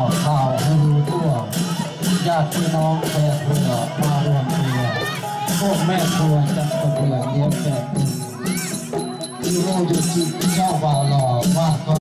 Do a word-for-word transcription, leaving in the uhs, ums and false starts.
ข่าวให้รู้ทั่วญาติพี่น้องแขกเรือมารวมตัวพวกแม่ครัวจัดกระเบือเลี้ยงแขกที่โรยุจิเจ้าบ่าวหล่อมาก